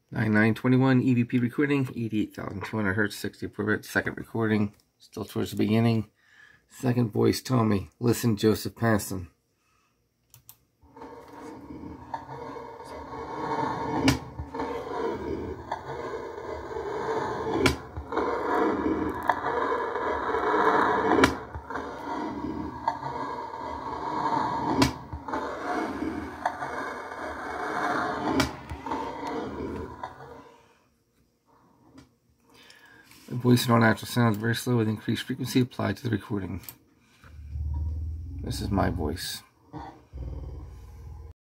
9921 EVP recording, 88,200 hertz, 64 bits. Second recording, still towards the beginning. Second voice, Tommy. Listen, Joseph Passon. Voice and all natural sounds very slow with increased frequency applied to the recording. This is my voice.